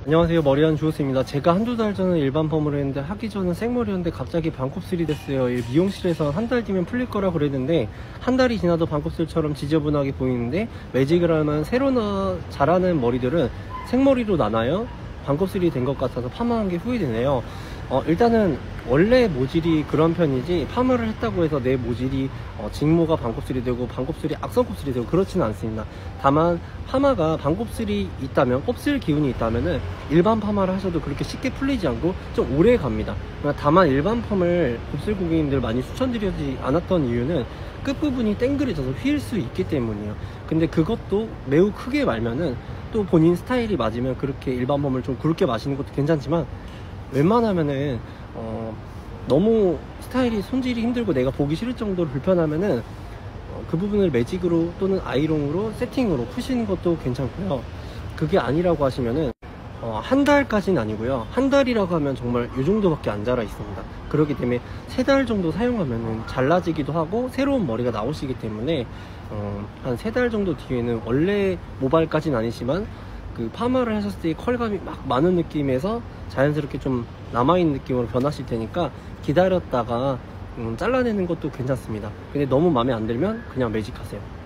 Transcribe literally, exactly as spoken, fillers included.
안녕하세요, 머리한 주호스입니다. 제가 한두 달 전에 일반 펌을 했는데 하기 전은 생머리였는데 갑자기 반곱슬이 됐어요. 미용실에서 한 달 뒤면 풀릴 거라 그랬는데 한 달이 지나도 반곱슬처럼 지저분하게 보이는데 매직을 하면 새로 나 자라는 머리들은 생머리로 나나요? 반곱슬이 된 것 같아서 파마한 게 후회되네요. 어, 일단은 원래 모질이 그런 편이지 파마를 했다고 해서 내 모질이 어, 직모가 반곱슬이 되고 반곱슬이 악성곱슬이 되고 그렇지는 않습니다. 다만 파마가 반곱슬이 있다면, 곱슬 기운이 있다면은 일반 파마를 하셔도 그렇게 쉽게 풀리지 않고 좀 오래 갑니다. 다만 일반 펌을 곱슬 고객님들 많이 추천드리지 않았던 이유는 끝부분이 땡그레져서 휘일 수 있기 때문이에요. 근데 그것도 매우 크게 말면은 또 본인 스타일이 맞으면 그렇게 일반 펌을 좀 굵게 마시는 것도 괜찮지만, 웬만하면은 어, 너무 스타일이 손질이 힘들고 내가 보기 싫을 정도로 불편하면은 어, 그 부분을 매직으로 또는 아이롱으로 세팅으로 푸시는 것도 괜찮고요. 그게 아니라고 하시면은 어, 한 달까지는 아니고요, 한 달이라고 하면 정말 이 정도밖에 안 자라 있습니다. 그렇기 때문에 세 달 정도 사용하면은 잘라지기도 하고 새로운 머리가 나오시기 때문에 어, 한 세 달 정도 뒤에는 원래 모발까지는 아니지만 그 파마를 하셨을 때 컬감이 막 많은 느낌에서 자연스럽게 좀 남아있는 느낌으로 변하실 테니까 기다렸다가 음, 잘라내는 것도 괜찮습니다. 근데 너무 마음에 안 들면 그냥 매직하세요.